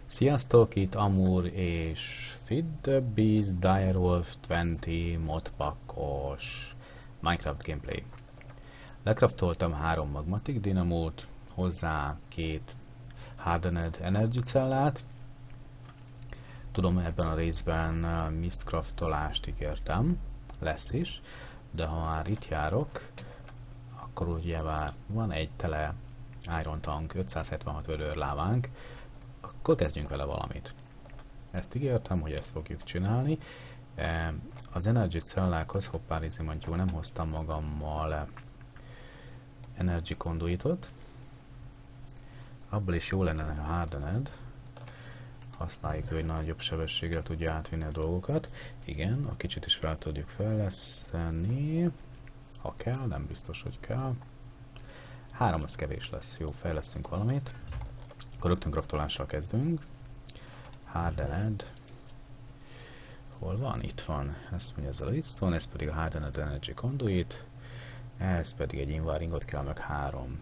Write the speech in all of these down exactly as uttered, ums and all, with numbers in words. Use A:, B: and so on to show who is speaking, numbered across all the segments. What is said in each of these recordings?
A: Sziasztok, itt Amur és Feed the Beast Direwolf húsz modpackos Minecraft gameplay. Lecraftoltam három magmatic dinamót, hozzá két hardened energy cellát. Tudom, ebben a részben mist craftolást ígértem, lesz is, de ha már itt járok, akkor ugye már van egy tele Iron Tank, ötszázhetvenhat vödör lávánk, akkor kezdjünk vele valamit. Ezt ígértem, hogy ezt fogjuk csinálni. Az energy cellákhoz, hoppá, mondjuk nem hoztam magammal energy conduitot. Abból is jó lenne a hardened. Használjuk, hogy nagyobb sebességre tudja átvinni a dolgokat. Igen, a kicsit is fel tudjuk fejleszteni. Ha kell, nem biztos, hogy kell. Három az kevés lesz. Jó, fejlesztünk valamit. Akkor rögtön craftolással kezdünk. Hardened. Hol van? Itt van. Ezt mondja ez a redstone, ez pedig a hardened energy conduit. Ez pedig egy invaringot kell, meg három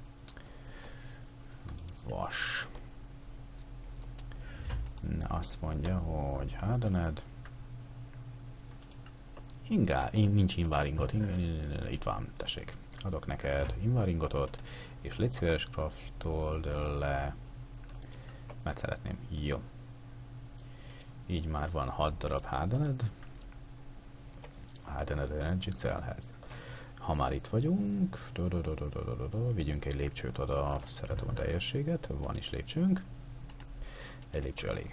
A: vas. Na, azt mondja, hogy hardened. Ingá, nincs invaringot. Itt van, tessék. Adok neked invaringotot, és légy szíves, craftold le, mert szeretném. Jó. Így már van hat darab hardened. Hardened energy cellhez. Ha már itt vagyunk, vigyünk egy lépcsőt oda, szeretem a teljességet, van is lépcsőnk. Egy lépcső elég.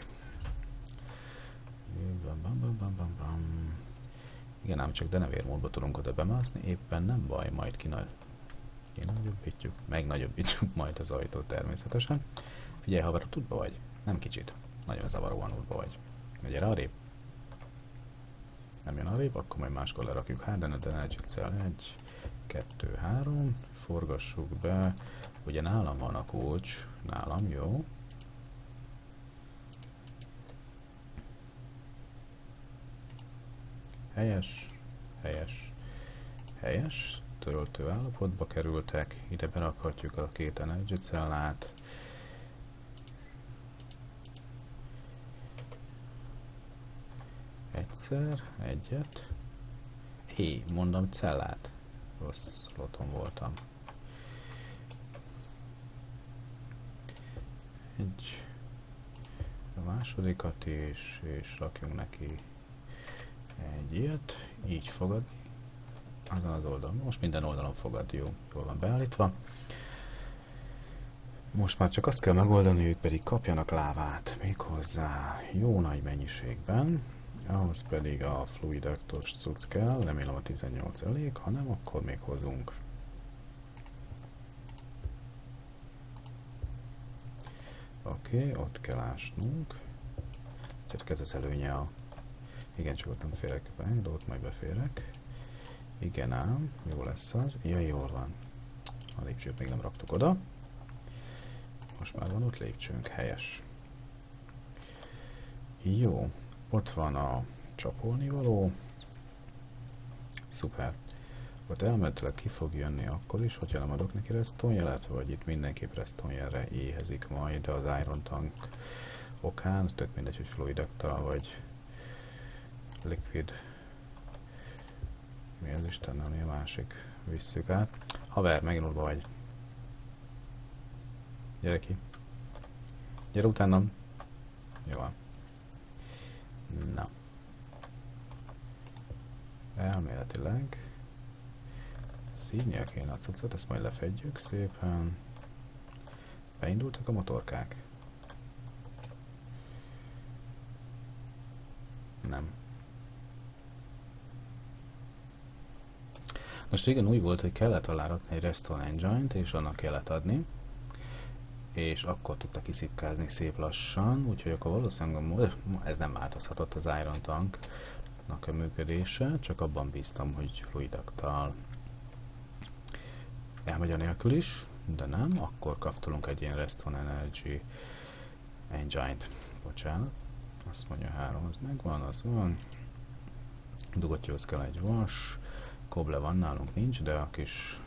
A: Bam, bam, bam, bam, bam, bam. Igen, ám csak denevér módba tudunk oda bemászni, éppen nem baj, majd kina... kinagyobbítjuk, megnagyobbítjuk majd az ajtót természetesen. Figyelj, haver, útba vagy? Nem kicsit. Nagyon zavaróan útba vagy. Gyere arrébb. Nem jön arrébb, akkor majd máskor lerakjuk. Hardened energy cell egy, kettő, három. Forgassuk be. Ugye nálam van a kulcs. Nálam, jó. Helyes, helyes, helyes. Töröltő állapotba kerültek. Ide berakhatjuk a két energy cellát. Egyszer, egyet. Hé, mondom cellát. Rossz sloton voltam. Egy a másodikat is, és rakjunk neki egy ilyet. Így fogadni. Azon az oldalon. Most minden oldalon fogad, jó. Jól van beállítva. Most már csak azt kell megoldani, ők pedig kapjanak lávát. Méghozzá jó nagy mennyiségben. Ahhoz pedig a fluidaktos cucc kell, remélem a tizennyolc elég, ha nem, akkor még hozunk. Oké, okay, ott kell ásnunk. Tehát ez az előnye a... Igen, csak ott nem férek be, de ott majd beférek. Igen ám, jó lesz az. Ja, jól van. A lépcsőt még nem raktuk oda. Most már van ott lépcsőnk, helyes. Jó. Ott van a csapolnivaló. Szuper. Ott elméletileg ki fog jönni akkor is, hogyha nem adok neki redstone jelet, vagy itt mindenképp redstone jelre éhezik majd az Iron Tank okán. Tök mindegy, hogy fluidaktal vagy liquid. Mi az Istennel, mi a másik? Visszük át. Haver, megint oda vagy. Gyere ki. Gyere utánam. Jó van. Na. Elméletileg szívnia kéne a cuccot, ezt majd lefedjük szépen. Beindultak a motorkák? Nem. Most régen úgy volt, hogy kellett alárakni egy redstone engine-t, és annak kellett adni, és akkor tudta kiszipkázni szép lassan, úgyhogy akkor valószínűleg ez nem változhatott az Iron Tanknak a működése, csak abban bíztam, hogy fluidaktal elmegy a nélkül is, de nem, akkor kaptolunk egy ilyen redstone energy engine-t. Bocsánat, azt mondja három, az megvan, az van. Dugotyóhoz kell egy vas, koble van, nálunk nincs, de a kis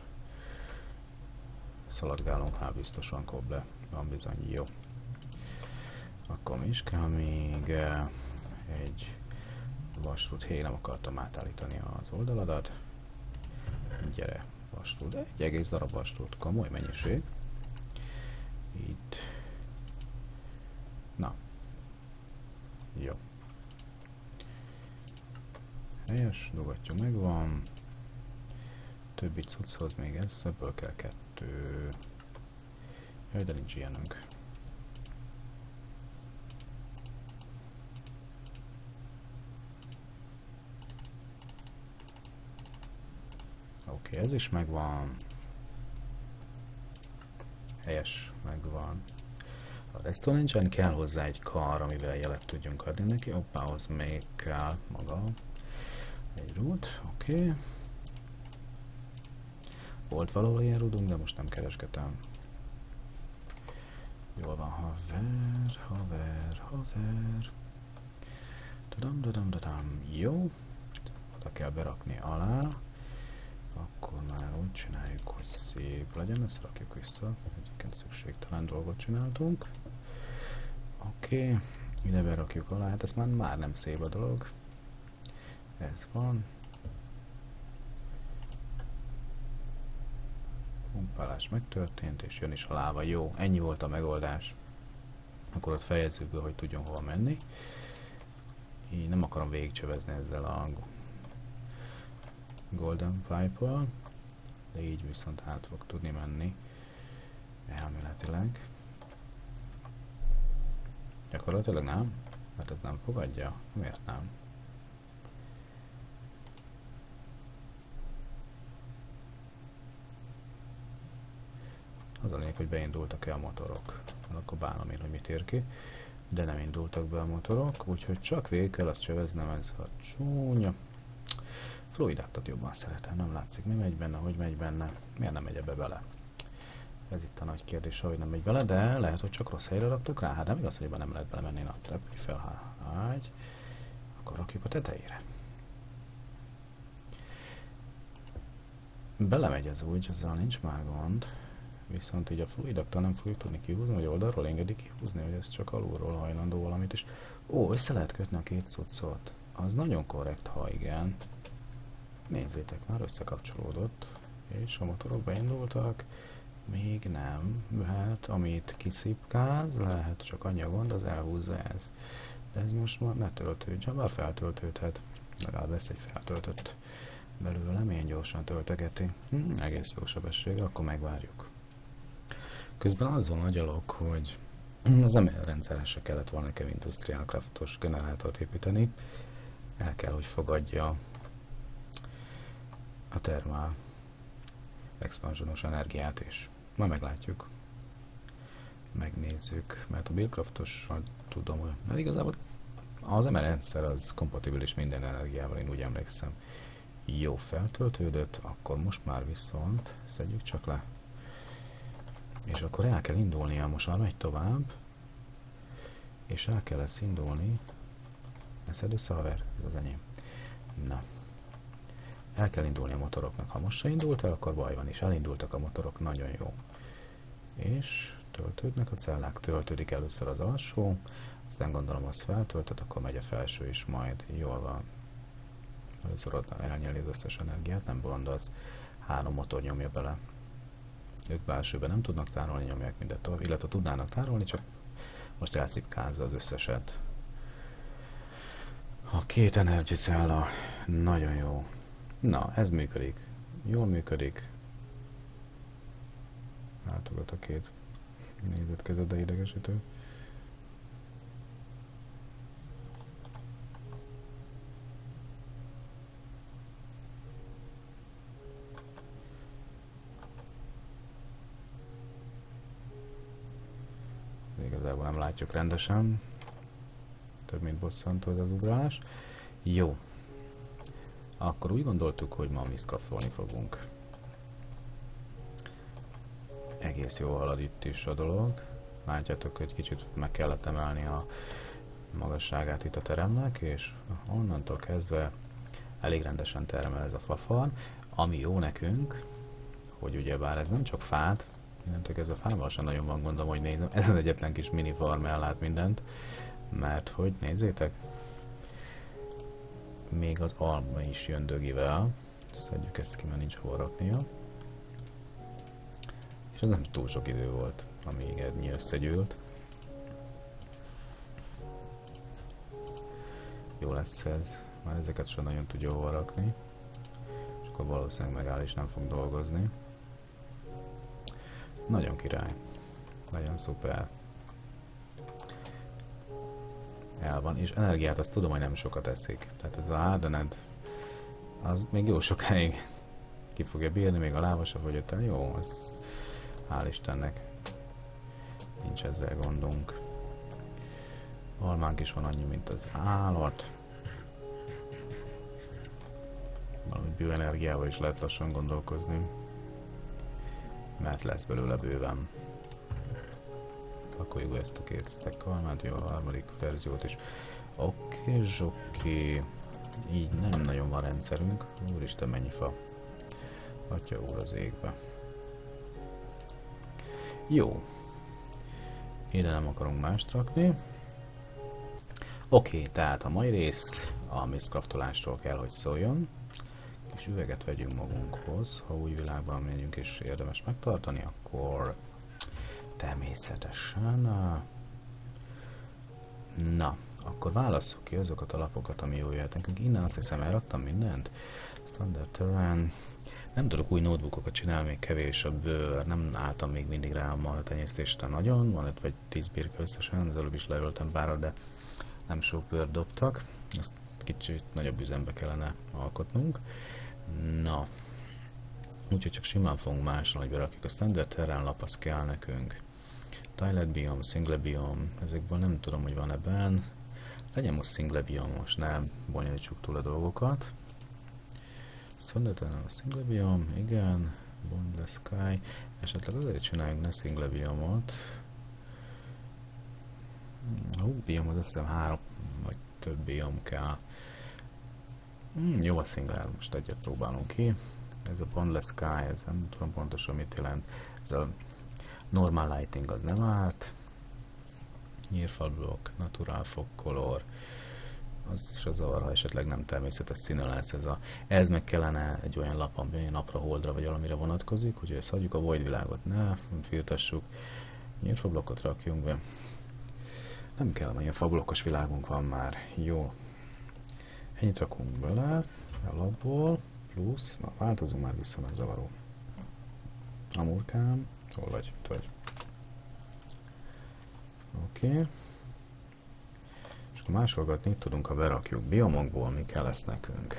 A: szaladgálónknál biztos van koble, van bizony, jó. Akkor Nekem is kell még uh, egy vasrút. Hé, nem akartam átállítani az oldaladat. Gyere, vasrút. Egy egész darab vasrút. Komoly mennyiség. Itt. Na. Jó. Helyes, dogatja megvan. Többi cucchoz még ez, ebből kell kettő. Jaj, de nincs ilyenünk. Oké, okay, ez is megvan. Helyes, megvan. A Redstone Engine kell hozzá egy kar, amivel jelet tudjunk adni neki. Hoppához még kell maga egy rúd, oké. Okay. Volt valahol ilyen rúdunk, de most nem keresgetem. Jól van, haver, haver, haver. Dadam, dadam, dadam. Jó. Oda kell berakni alá. Akkor már úgy csináljuk, hogy szép legyen. Ezt rakjuk vissza. Egyébként szükségtelen dolgot csináltunk. Oké. Okay. Ide berakjuk alá. Hát ez már, már nem szép a dolog. Ez van. Pumpálás megtörtént, és jön is a láva. Jó, ennyi volt a megoldás. Akkor ott fejezzük be, hogy tudjon hova menni. Így nem akarom végigcsövezni ezzel a Golden Pipe-val, de így viszont át fog tudni menni elméletileg. Gyakorlatilag nem? Hát ez nem fogadja? Miért nem? Az a lényeg, hogy beindultak-e a motorok. Akkor bánom én, hogy mit ér ki. De nem indultak be a motorok, úgyhogy csak végig kell azt csöveznem, ez a csúnya. Fluidáktat jobban szeretem, nem látszik, mi megy benne, hogy megy benne. Miért nem megy ebbe bele? Ez itt a nagy kérdés, hogy nem megy bele, de lehet, hogy csak rossz helyre raktuk rá. Hát nem igaz, hogy ebben nem lehet belemenni. Na, repülj fel, ágy. Akkor rakjuk a tetejére. Belemegy ez úgy, azzal nincs már gond. Viszont így a fluidaktal nem fogjuk tudni kihúzni, hogy oldalról engedik kihúzni, hogy ez csak alulról hajlandó valamit is. Ó, össze lehet kötni a két cuccot. Az nagyon korrekt, ha igen. Nézzétek, már összekapcsolódott. És a motorok beindultak. Még nem. Hát, amit kiszipkáz, lehet csak annyi a gond, az elhúzza ez. De ez most már ne töltődjön, bár feltöltődhet. Legalább lesz egy feltöltött belőle, milyen gyorsan töltegeti. Hm, egész jó sebességgel, akkor megvárjuk. Közben az van a gyalog, hogy az emelrendszeresre kellett volna nekem Industrial Craftos generátort építeni. El kell, hogy fogadja a termál expansionos energiát is. Majd meglátjuk. Megnézzük, mert a Buildcraftos, tudom, hogy mert igazából az emelrendszer az kompatibilis minden energiával, én úgy emlékszem. Jó, feltöltődött, akkor most már viszont szedjük csak le. És akkor el kell indulnia, most már megy tovább, és el kell ezt indulni. Ne szedd össze, haver, ez az enyém. Na. El kell indulni a motoroknak. Ha most se indult el, akkor baj van, és elindultak a motorok, nagyon jó. És töltődnek a cellák, töltődik először az alsó, aztán gondolom az feltöltött, akkor megy a felső is majd, jól van. Először ott elnyeli az összes energiát, nem gond, az három motor nyomja bele. Ők belsőben nem tudnak tárolni, nyomják mindet tovább, illetve tudnának tárolni, csak most elszipkázza az összeset. A két energiacella nagyon jó. Na, ez működik. Jól működik. Látogat a két nézetkezet, de idegesítő. Igazából nem látjuk rendesen. Több mint bosszantó ez az ugrálás. Jó. Akkor úgy gondoltuk, hogy ma mi scraffolni fogunk. Egész jól halad itt is a dolog. Látjátok, hogy kicsit meg kellett emelni a magasságát itt a teremnek, és onnantól kezdve elég rendesen termel ez a fafal, ami jó nekünk, hogy ugyebár ez nem csak fát, innentől ez a fával sem nagyon van gondom, hogy nézem, ez az egyetlen kis mini farm ellát mindent, Mert hogy nézzétek, még az alma is jön dögivel. Szedjük ezt ki, mert nincs hol raknia. És ez nem túl sok idő volt, amíg ennyi összegyűlt. Jó lesz ez. Már ezeket sem nagyon tudja hova rakni. És akkor valószínűleg megáll és nem fog dolgozni. Nagyon király. Nagyon szuper. El van. És energiát azt tudom, hogy nem sokat eszik. Tehát ez a Hardened, az még jó sokáig ki fogja bírni, még a láva se fogyott el. Jó, ez hál' Istennek. Nincs ezzel gondunk. Almánk is van annyi, mint az állat. Valami bioenergiával is lehet lassan gondolkozni. Mert lesz belőle bőven. Pakoljuk ezt a két stack almát, jó, a harmadik verziót is. Oké, zsoké. Így nem nagyon van rendszerünk. Úristen, mennyi fa. Atya úr az égbe. Jó. Ide nem akarunk mást rakni. Oké, tehát a mai rész a mistcraftolásról kell, hogy szóljon. Kis üveget vegyünk magunkhoz. Ha új világban megyünk és érdemes megtartani, akkor természetesen. Na, akkor válasszuk ki azokat a lapokat, ami jól jöhet nekünk. Innen azt hiszem elraktam mindent. Standard Terrain. Nem tudok új notebookokat csinálni, még kevés a bőr. Nem álltam még mindig rá a tenyésztésre nagyon. Van öt vagy tíz birka összesen, az előbb is leöltem párat, de nem sok bőr dobtak. Ezt kicsit nagyobb üzembe kellene alkotnunk. Na, úgyhogy csak simán fogunk másolni, hogy berakjuk. A Standard Terrain lap, az kell nekünk. Tiled biome, single biome, ezekből nem tudom, hogy van ebben. Legyen most single biome, most ne bonyolítsuk túl a dolgokat. Standard Terrain a single biome, igen. Boundless Sky. Esetleg azért csináljunk ne single biomot. A hú, biome az azt hiszem három vagy több biome kell. Hmm, jó a single, most egyet próbálunk ki. Ez a Boundless Sky, ez nem tudom pontosan mit jelent. Ez a Normal Lighting az nem árt. Nyírfal block, Natural Fog Color. Az se zavar, ha esetleg nem természetes színe lesz ez a... Ez meg kellene egy olyan lap, ami napra, holdra vagy valamire vonatkozik, úgyhogy ezt hagyjuk, a void világot ne firtassuk. Nyírfal blokkot rakjunk be. Nem kell, mert ilyen fablokkos világunk van már. Jó. Ennyit rakunk bele a lapból, plusz, na változunk már vissza, mert zavaró. Amurkám, hol vagy? Itt vagy. Oké. Okay. És akkor másolgatni tudunk, ha berakjuk biomokból, mi kell lesz nekünk.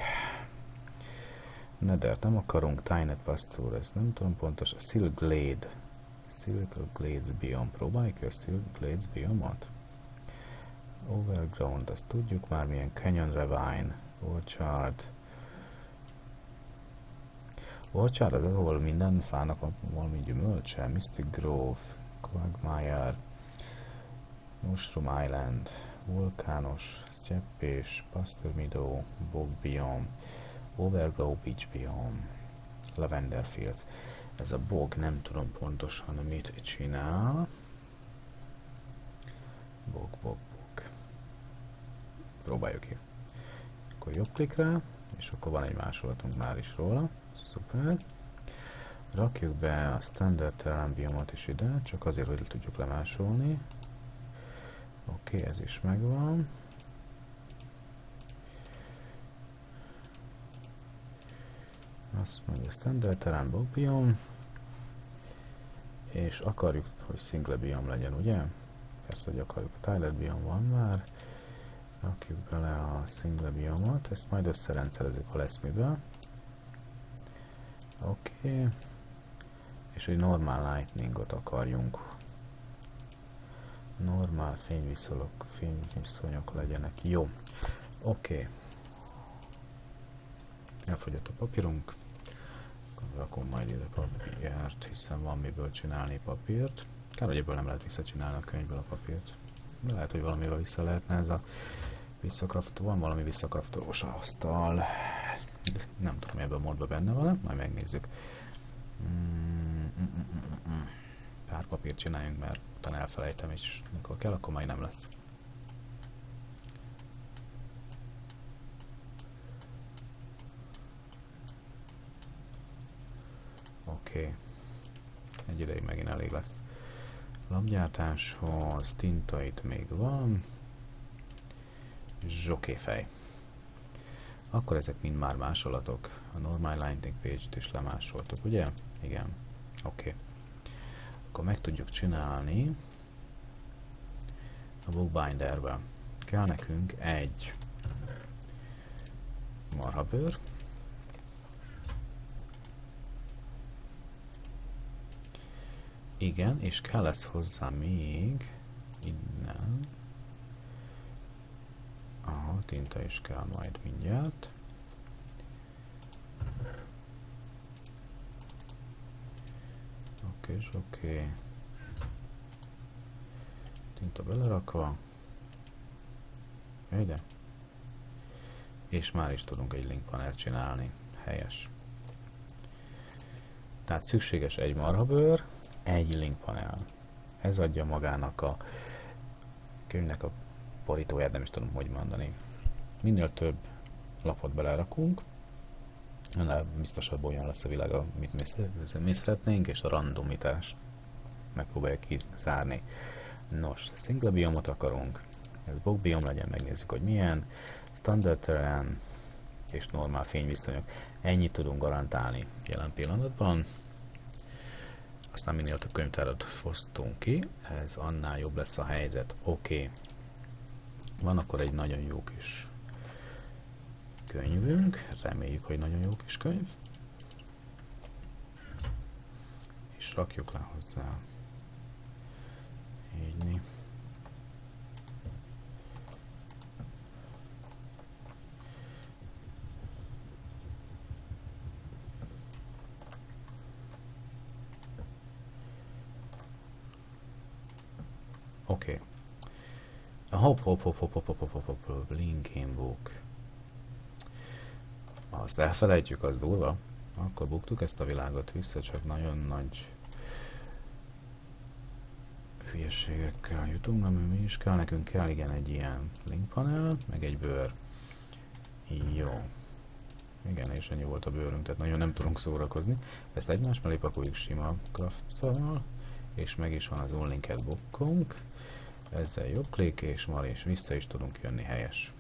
A: Nedert nem akarunk, Tiny Pasture, ez nem tudom pontos, a Silk Glade. Silk Glades biom, próbáljuk ki a Silk Glades biomot? Overground, azt tudjuk már, milyen Canyon Ravine, Orchard. Orchard az az, ahol minden fának van valami gyümölcse, Mystic Grove, Quagmire, Mushroom Island, Vulkános, Steppés, Pasture Meadow, Bog Biome, Overgrow Beach Biome, Lavender Fields. Ez a bog nem tudom pontosan mit csinál. Bog, bog, bog. Próbáljuk ki. Akkor jobb klik rá, és akkor van egy másolatunk már is róla. Szuper. Rakjuk be a Standard Terrain biomot is ide, csak azért, hogy tudjuk lemásolni. Oké, okay, ez is megvan. Azt mondja, a Standard Terrain Bog biom. És akarjuk, hogy single biom legyen, ugye? Persze, hogy akarjuk. A Tiled biom van már. Rakjuk bele a single biomot, ezt majd összerendszerezzük, ha lesz mivel. Oké. Okay. És egy normál lightningot akarjunk. Normál fényviszonyok, fényviszonyok legyenek. Jó. Oké. Okay. Elfogyott a papírunk. Rakom majd ide papírt, hiszen van miből csinálni papírt. Kár, hogy ebből nem lehet visszacsinálni a könyvből a papírt. De lehet, hogy valamivel vissza lehetne ez a visszakraftoló. Van valami visszakraftolós asztal. Nem tudom, hogy ebben a módban benne van, majd megnézzük. Mm, mm, mm, mm. Pár papírt csináljunk, mert utána elfelejtem, és mikor kell, akkor majd nem lesz. Oké. Okay. Egy ideig megint elég lesz. Lapgyártáshoz tinta itt még van. Zsokéfej. Akkor ezek mind már másolatok. A Normal Lighting Page-t is lemásoltuk, ugye? Igen. Oké. Okay. Akkor meg tudjuk csinálni a Bookbinderbe. Kell nekünk egy marhabőr. Igen, és kell lesz hozzá még innen. Aha, tinta is kell majd mindjárt. Oké, és oké. Tinta belerakva. Ide. És már is tudunk egy link panelt csinálni. Helyes. Tehát szükséges egy marhabőr, egy link panel. Ez adja magának a könyvnek a borítóját, nem is tudom, hogy mondani. Minél több lapot belerakunk, annál biztosabb olyan lesz a világ, amit mi szeretnénk, és a randomitást megpróbáljuk kizárni. Nos, single biomot akarunk, ez book biom legyen, megnézzük, hogy milyen, standard terrain és normál fényviszonyok. Ennyit tudunk garantálni jelen pillanatban. Aztán minél több könyvtárat fosztunk ki, ez annál jobb lesz a helyzet. Oké. Okay. Van akkor egy nagyon jó kis könyvünk, reméljük, hogy nagyon jó kis könyv. És rakjuk le hozzá. Így. Oké. Okay. Hop, hop, hop, hop, hop, hop, hop, hop, hop, hop, linking book. Azt elfelejtjük, az durva. Akkor buktuk ezt a világot vissza, csak nagyon nagy hülyeségekkel jutunk, ami mi is kell. Nekünk kell, igen, egy ilyen link panel, meg egy bőr. Jó. Igen, és ennyi volt a bőrünk, tehát nagyon nem tudunk szórakozni. Ezt egymás mellé pakoljuk sima craft-tal, és meg is van az unlinked bookunk. Ezzel jobb klik, és már és vissza is tudunk jönni, helyes.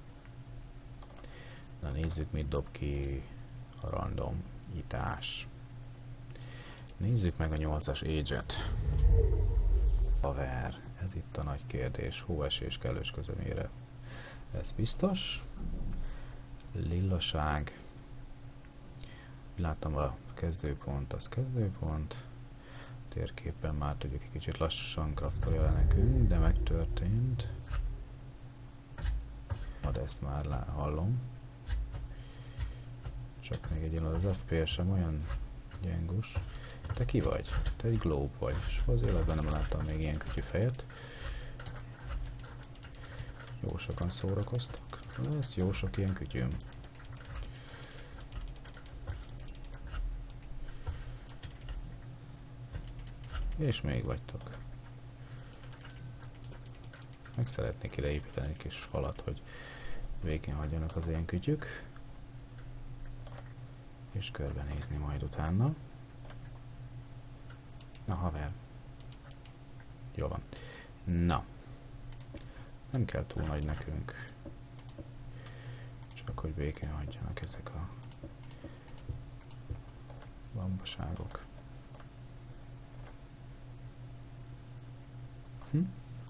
A: Na nézzük, mit dob ki a randomítás. Nézzük meg a nyolcas age-et. Haver, ez itt a nagy kérdés. Hóesés kellős közömére. Ez biztos. Lillaság. Láttam a kezdőpont, az kezdőpont. Térképen már tudjuk, egy kicsit lassan craftolja nekünk, de megtörtént. Na, de ezt már lá- hallom. Csak még egy az ef pé es sem olyan gyengus. Te ki vagy? Te egy globe vagy. És az életben nem láttam még ilyen kütyű fejet. Jó sokan szórakoztak. Lesz jó sok ilyen kütyűm. És még vagytok. Meg szeretnék ide építeni egy kis falat, hogy végén hagyjanak az ilyen kütyük. És körbenézni majd utána. Na haver. Jó van. Na. Nem kell túl nagy nekünk. Csak hogy végén hagyjanak ezek a bambaságok. Hm?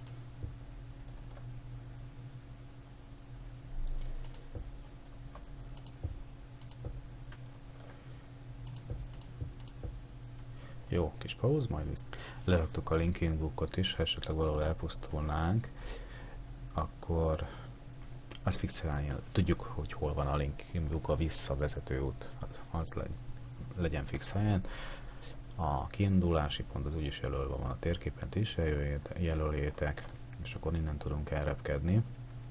A: Jó, kis pauz, majd leraktuk a linking bookot is, ha esetleg valahol elpusztulnánk, akkor azt fixálni, tudjuk, hogy hol van a linking book, a visszavezető út, az legy, legyen fix helyen. A kiindulási pont az úgyis jelölve van a térképen, ti is jelöljétek, és akkor innen tudunk elrepkedni,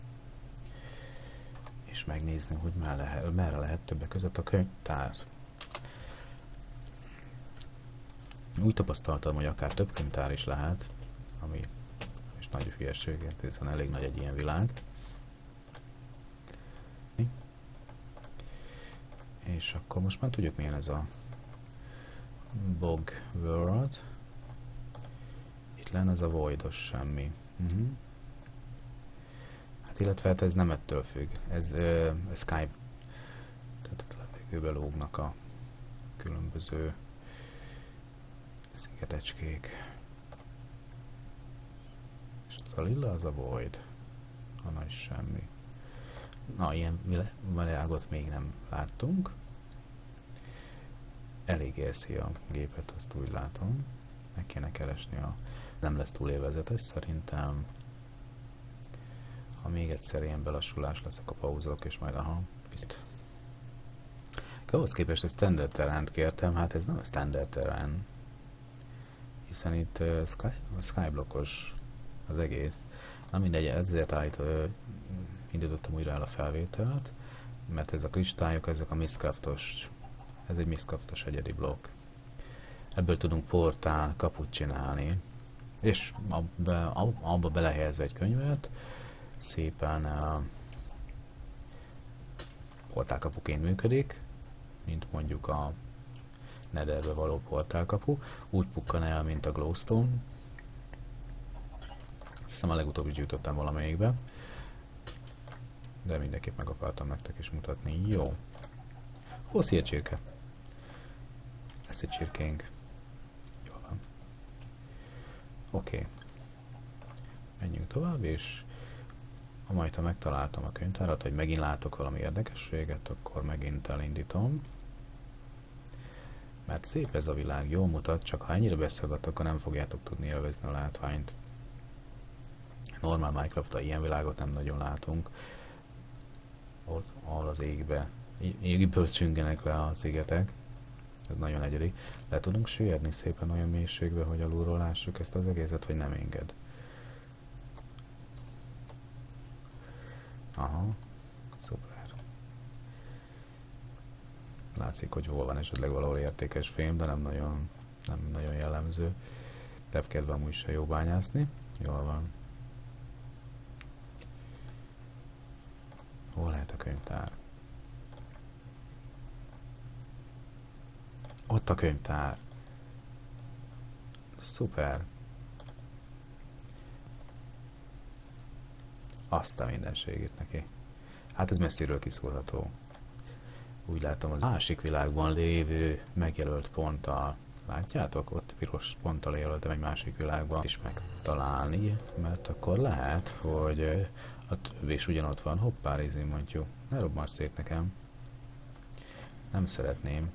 A: és megnézni, hogy merre lehet, merre lehet többek között a könyvtár. Úgy tapasztaltam, hogy akár több könyvtár is lehet, ami és nagy hülyeség, hiszen elég nagy egy ilyen világ. És akkor most már tudjuk, milyen ez a Bog World. Itt lenne ez a Voidos semmi. Uh-huh. Hát illetve hát ez nem ettől függ. Ez uh, Skype. Tehát a levegőbe lógnak a különböző szigetecskék. És az a lila, az a Void. Anna is semmi. Na, ilyen világot még nem láttunk. Elég élszi a gépet, azt úgy látom. Meg kéne keresni a... Nem lesz túl élvezetes, szerintem. Ha még egyszer ilyen belassulás lesz, akkor pauzolok, és majd aha, viszt. Ahhoz képest, hogy standard terránt kértem, hát ez nem a standard terrán. Hiszen itt uh, sky, skyblockos az egész. Na mindegy, ezért állít, uh, indítottam újra el a felvételt, mert ez a kristályok, ezek a Mistcraftos, ez egy Mistcraftos egyedi blokk. Ebből tudunk portál, kaput csinálni, és abba, abba belehelyezve egy könyvet, szépen uh, portálkapuként működik, mint mondjuk a Netherbe való portálkapu, úgy pukkan el, mint a Glowstone. Azt hiszem a legutóbb is gyűjtöttem valamelyikbe, de mindenképp meg akartam nektek is mutatni. Jó. Hosszi egy csirke. Lesz egy csirkénk. Jól van. Oké. Okay. Menjünk tovább, és ha majd ha megtaláltam a könyvtárat, vagy megint látok valami érdekességet, akkor megint elindítom. Mert szép ez a világ, jól mutat, csak ha ennyire beszélget, akkor nem fogjátok tudni élvezni a látványt. Normál Minecraft-a ilyen világot nem nagyon látunk. Ahol az égbe, égből csüngenek le a szigetek. Ez nagyon egyedi. Le tudunk süllyedni szépen olyan mélységbe, hogy alulról lássuk ezt az egészet, vagy nem enged. Aha, szuper. Látszik, hogy hol van esetleg valahol értékes fém, de nem nagyon, nem nagyon jellemző. Tepkedve amúgy se jó bányászni. Jól van. Hol lehet a könyvtár? Ott a könyvtár. Szuper. Azt a mindenségét neki. Hát ez messziről kiszúrható. Úgy látom, az másik világban lévő megjelölt ponttal. Látjátok? Ott piros ponttal jelöltem egy másik világban is megtalálni, mert akkor lehet, hogy a többi is ugyanott van. Hoppá, rézén mondjuk. Ne robbass szét nekem. Nem szeretném.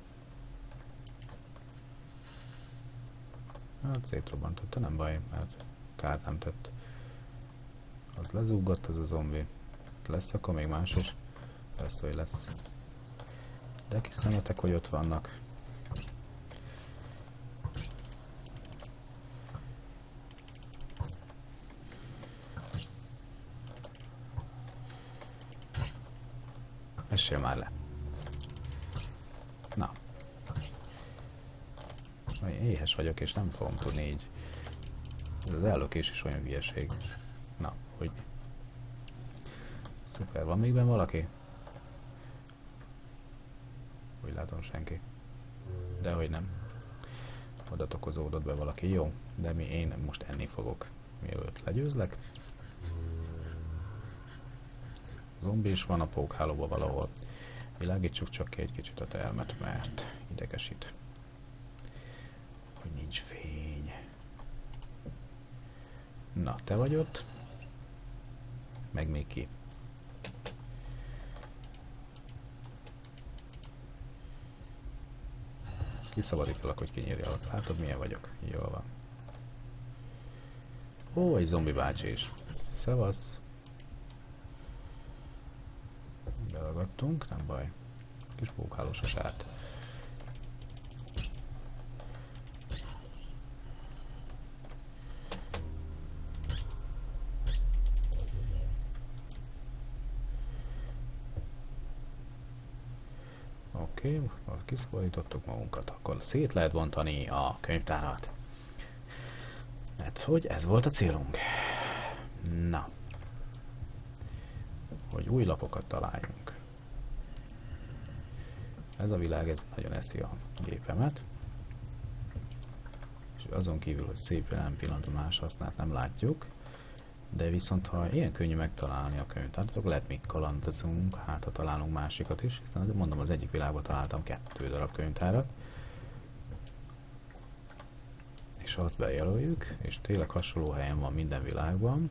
A: Hát szétrobbantotta, nem baj, mert kárt nem tett. Az lezúgott, az a zombi. Lesz akkor még más is? Persze, hogy lesz. De kis szemetek, hogy ott vannak. Essél már le. Na. Éhes vagyok, és nem fogom tudni így. Ez az ellökés is olyan hülyeség. Na, hogy... Szuper, van még benn valaki? Úgy látom, senki. Dehogy nem. Oda tokozódott be valaki, jó. De mi, én most enni fogok, mielőtt legyőzlek. Zombi is van a pókhálóban valahol. Világítsuk csak ki egy kicsit a termet, mert idegesít. Hogy nincs fény. Na, te vagy ott. Meg még ki. Kiszabadítalak, hogy kinyírjalak. Látod, milyen vagyok? Jól van. Ó, egy zombi bácsi is. Szevasz. Beragadtunk, nem baj. Kis pókhálós a sárt. Oké, okay, kiszabadítottuk magunkat, akkor szét lehet bontani a könyvtárat. Mert hogy ez volt a célunk. Na. Hogy új lapokat találjunk. Ez a világ, ez nagyon eszi a gépemet. És azon kívül, hogy szép jelen pillanatban más hasznát nem látjuk, de viszont ha ilyen könnyű megtalálni a könyvtárat, akkor lehet még kalandozunk, hát ha találunk másikat is, hiszen mondom, az egyik világban találtam kettő darab könyvtárat, és azt bejelöljük, és tényleg hasonló helyen van minden világban,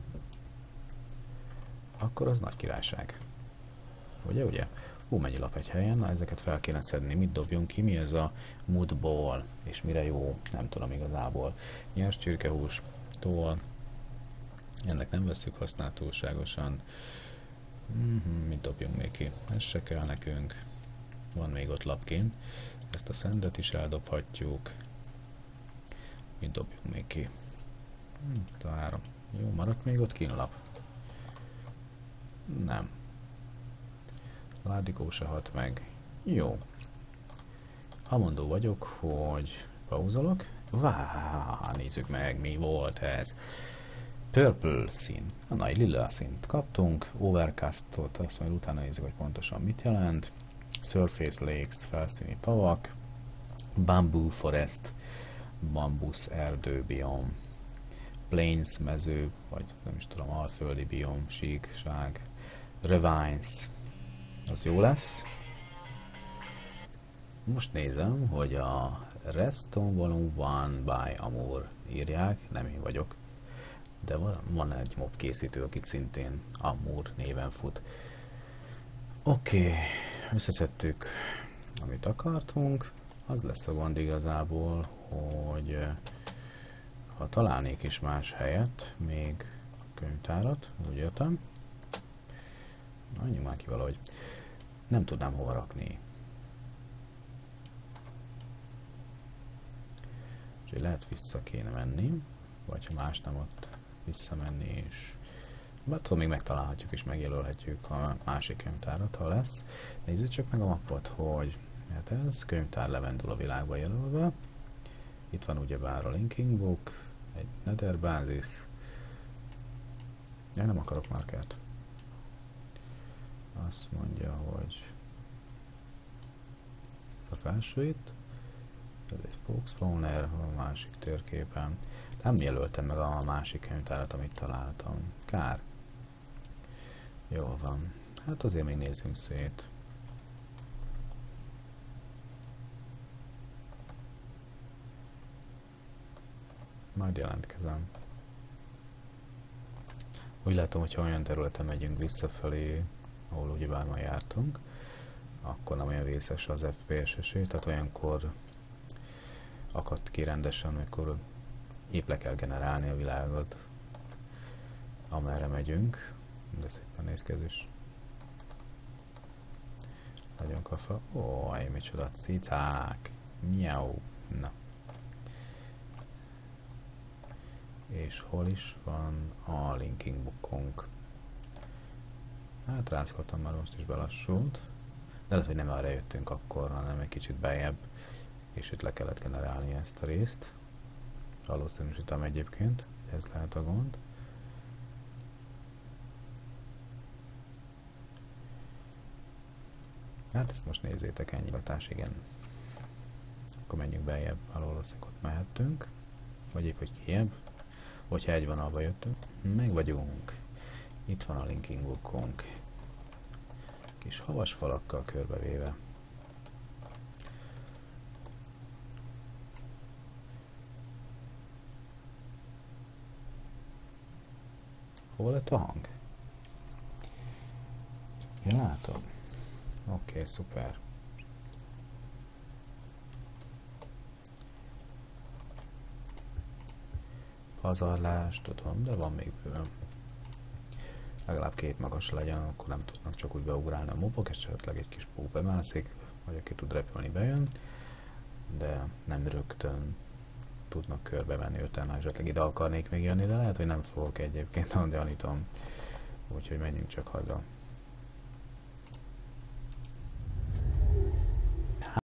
A: akkor az nagy királyság. Ugye, ugye? Hú, mennyi lap egy helyen, na ezeket fel kéne szedni, mit dobjunk ki, mi ez a moodball, és mire jó, nem tudom igazából. Nyers csirkehús, tól, ennek nem veszük használt túlságosan. Mm-hmm, mit dobjunk még ki? Ez se kell nekünk. Van még ott lapként. Ezt a szendet is eldobhatjuk. Mit dobjunk még ki? Hm, három. Jó, maradt még ott kínlap. Nem. Ládikó se hat meg. Jó. Hamondó vagyok, hogy pauzolok. Vá, nézzük meg, mi volt ez. Purple szín. A nagy lila színt kaptunk. Overcast-ot, azt majd utána nézzük, hogy pontosan mit jelent. Surface Lakes, felszíni tavak. Bamboo Forest, bambusz erdő biom. Plains mező, vagy nem is tudom, alföldi biom, síkság. Ravines, az jó lesz. Most nézem, hogy a Redstone Volume egy by Amur írják, nem én vagyok, de van egy mob készítő, akit szintén Amur néven fut. Oké, okay, összeszedtük, amit akartunk. Az lesz a gond igazából, hogy ha találnék is más helyet, még könyvtárat, úgy jöttem, menjünk már ki valahogy, nem tudnám hova rakni. Úgyhogy lehet vissza kéne menni, vagy ha más nem, ott visszamenni, és attól még megtalálhatjuk és megjelölhetjük a másik könyvtárat, ha lesz. Nézzük csak meg a mappot, hogy hát ez könyvtár Levendula a világba jelölve. Itt van ugyebár a linking book, egy nether bázis. Ja, nem akarok markert. Azt mondja, hogy a felső itt. Ez egy spoke spawner a másik térképen. Nem jelöltem meg a másik könyvtárat, amit találtam. Kár. Jól van. Hát azért még nézzünk szét. Majd jelentkezem. Úgy látom, hogyha olyan területen megyünk visszafelé, ahol ugyebár ma jártunk, akkor nem olyan vészes az ef pé es-esé, tehát olyankor akadt ki rendesen, amikor épp le kell generálni a világot, amerre megyünk. De szépen néz ki ez is. Nagyon kafa. Ó, micsoda cicák. Miau. Na. És hol is van a linking bookunk? Hát rázkodtam, már most is belassult. De lehet, hogy nem arra jöttünk akkor, hanem egy kicsit beljebb, és itt le kellett generálni ezt a részt. Valószínűsítem egyébként, ez lehet a gond. Hát ezt most nézzétek, ennyi latás, igen. Akkor menjünk beljebb, alól ott mehettünk. Vagy épp, hogy kijebb. Hogyha egy vonalba jöttünk. Meg vagyunk. Itt van a linking bookunk. Kis havas falakkal körbevéve. Hol lett a hang? Én látom. Oké, okay, szuper. Pazarlás, tudom, de van még bőven. Legalább két magas legyen, akkor nem tudnak csak úgy beugrálni a mobok, esetleg egy kis pó bemászik, vagy aki tud repülni, bejön, de nem rögtön tudnak körbe menni öten, ha esetleg ide akarnék még jönni, de lehet, hogy nem fogok egyébként, de gyanítom. Úgyhogy menjünk csak haza.